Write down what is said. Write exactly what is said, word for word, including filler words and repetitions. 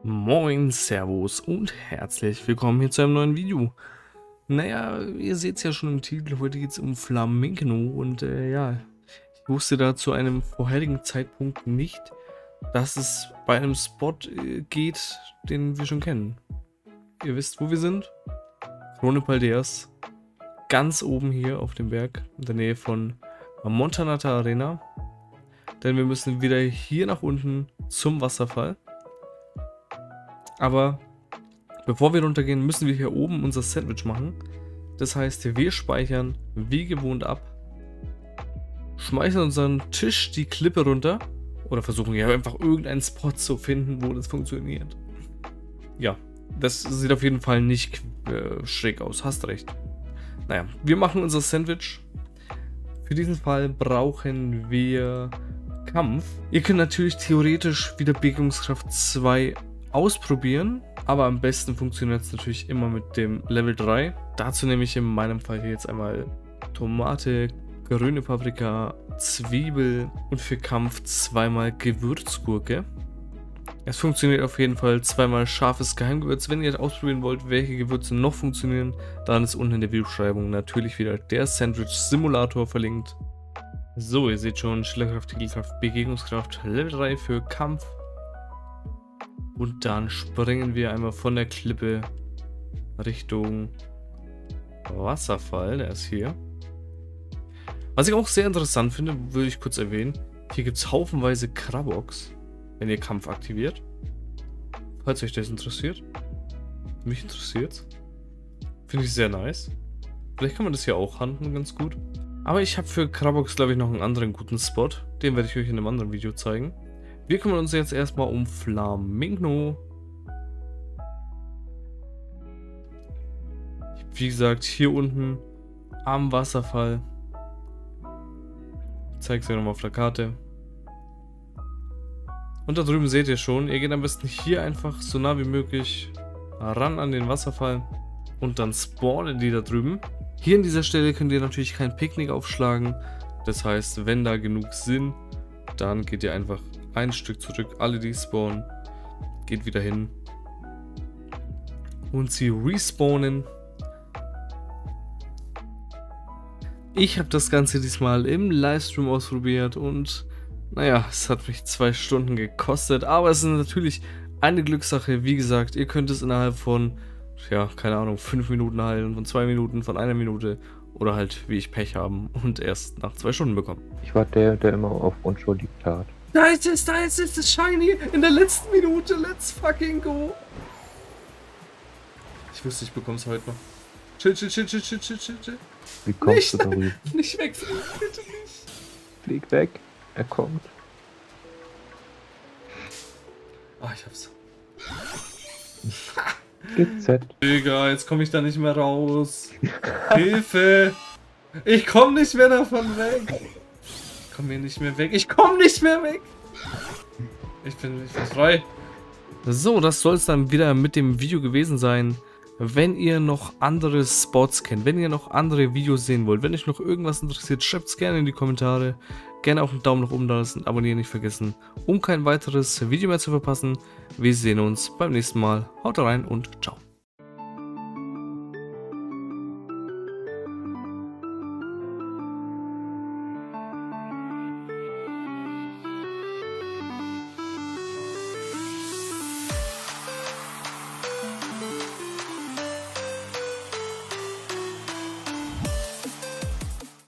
Moin, Servus und herzlich willkommen hier zu einem neuen Video. Naja, ihr seht es ja schon im Titel, heute geht es um Flamingo und äh, ja, ich wusste da zu einem vorherigen Zeitpunkt nicht, dass es bei einem Spot äh, geht, den wir schon kennen. Ihr wisst, wo wir sind? Krone Paldeas, ganz oben hier auf dem Berg, in der Nähe von Montanata Arena. Denn wir müssen wieder hier nach unten zum Wasserfall. Aber bevor wir runtergehen, müssen wir hier oben unser Sandwich machen. Das heißt, wir speichern wie gewohnt ab, schmeißen unseren Tisch die Klippe runter oder versuchen ja einfach irgendeinen Spot zu finden, wo das funktioniert. Ja, das sieht auf jeden Fall nicht äh, schräg aus, hast recht. Naja, wir machen unser Sandwich. Für diesen Fall brauchen wir Kampf. Ihr könnt natürlich theoretisch wieder Bewegungskraft zwei ausprobieren, aber am besten funktioniert es natürlich immer mit dem Level drei. Dazu nehme ich in meinem Fall hier jetzt einmal Tomate, grüne Paprika, Zwiebel und für Kampf zweimal Gewürzgurke. Es funktioniert auf jeden Fall zweimal scharfes Geheimgewürz. Wenn ihr ausprobieren wollt, welche Gewürze noch funktionieren, dann ist unten in der Videobeschreibung natürlich wieder der Sandwich Simulator verlinkt. So, ihr seht schon, Schillerkraft, Titelkraft, Begegnungskraft, Level drei für Kampf. Und dann springen wir einmal von der Klippe Richtung Wasserfall, der ist hier. Was ich auch sehr interessant finde, würde ich kurz erwähnen, hier gibt es haufenweise Krabox, wenn ihr Kampf aktiviert. Falls euch das interessiert. Mich interessiert. Finde ich sehr nice. Vielleicht kann man das hier auch handeln ganz gut. Aber ich habe für Krabox, glaube ich, noch einen anderen guten Spot. Den werde ich euch in einem anderen Video zeigen. Wir kümmern uns jetzt erstmal um Flamingo. Wie gesagt, hier unten am Wasserfall. Ich zeige es euch nochmal auf der Karte. Und da drüben seht ihr schon, ihr geht am besten hier einfach so nah wie möglich ran an den Wasserfall. Und dann spawnen die da drüben. Hier an dieser Stelle könnt ihr natürlich kein Picknick aufschlagen. Das heißt, wenn da genug sind, dann geht ihr einfach ein Stück zurück, alle die spawnen, geht wieder hin und sie respawnen. Ich habe das Ganze diesmal im Livestream ausprobiert und naja, es hat mich zwei Stunden gekostet, aber es ist natürlich eine Glückssache. Wie gesagt, ihr könnt es innerhalb von, ja, keine Ahnung, fünf Minuten heilen, von zwei Minuten, von einer Minute oder halt, wie ich Pech haben und erst nach zwei Stunden bekommen. Ich war der, der immer auf unschuldig tat. Da ist es, da ist es, das Shiny in der letzten Minute. Let's fucking go. Ich wusste, ich bekomme es heute noch. Chill, chill, chill, chill, chill, chill, chill, chill. Wie kommst nicht, du darüber? Nicht wegfliegen, bitte nicht. Flieg weg, er kommt. Ah, ich hab's. G Z. Digga, jetzt komme ich da nicht mehr raus. Hilfe. Ich komme nicht mehr davon weg. Ich komme hier nicht mehr weg. Ich komme nicht mehr weg. Ich bin, ich bin frei. So, das soll es dann wieder mit dem Video gewesen sein. Wenn ihr noch andere Spots kennt, wenn ihr noch andere Videos sehen wollt, wenn euch noch irgendwas interessiert, schreibt es gerne in die Kommentare. Gerne auch einen Daumen nach oben da lassen, abonnieren nicht vergessen, um kein weiteres Video mehr zu verpassen. Wir sehen uns beim nächsten Mal. Haut rein und ciao.